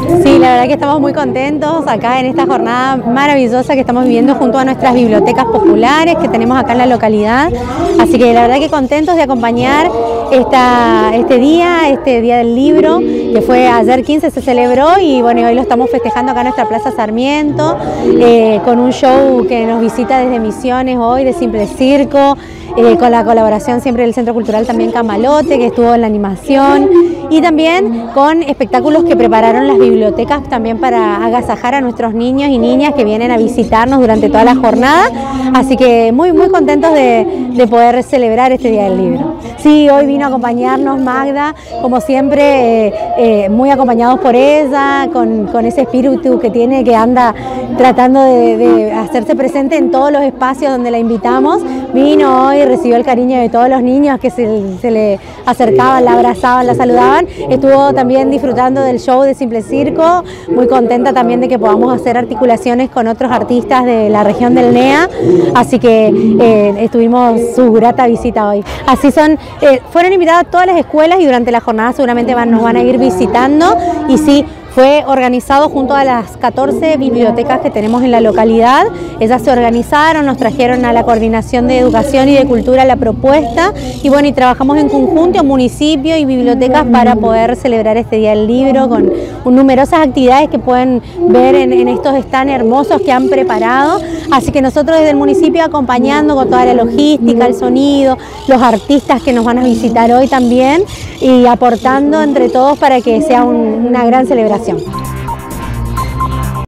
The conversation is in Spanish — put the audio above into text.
Sí, la verdad que estamos muy contentos acá en esta jornada maravillosa que estamos viviendo junto a nuestras bibliotecas populares que tenemos acá en la localidad. Así que la verdad que contentos de acompañar este día del libro, que fue ayer 15 se celebró y bueno, hoy lo estamos festejando acá en nuestra Plaza Sarmiento, con un show que nos visita desde Misiones hoy, de Simple Circo, con la colaboración siempre del Centro Cultural también Camalote, que estuvo en la animación, y también con espectáculos que prepararon las bibliotecas también para agasajar a nuestros niños y niñas que vienen a visitarnos durante toda la jornada. Así que muy contentos de poder celebrar este Día del Libro. Sí, hoy vino a acompañarnos Magda, como siempre, muy acompañados por ella, con ese espíritu que tiene, que anda tratando de hacerse presente en todos los espacios donde la invitamos. Vino hoy, recibió el cariño de todos los niños que se le acercaban, la abrazaban, la saludaban. Estuvo también disfrutando del show de Simple Circo, muy contenta también de que podamos hacer articulaciones con otros artistas de la región del NEA, así que estuvimos su grata visita hoy. Así fueron invitadas todas las escuelas y durante la jornada seguramente nos van a ir visitando, y sí, fue organizado junto a las 14 bibliotecas que tenemos en la localidad. Ellas se organizaron, nos trajeron a la Coordinación de Educación y de Cultura la propuesta, y bueno, y trabajamos en conjunto, municipio y bibliotecas, para poder celebrar este Día del Libro con numerosas actividades que pueden ver en estos stands hermosos que han preparado. Así que nosotros desde el municipio acompañando con toda la logística, el sonido, los artistas que nos van a visitar hoy también, y aportando entre todos para que sea una gran celebración.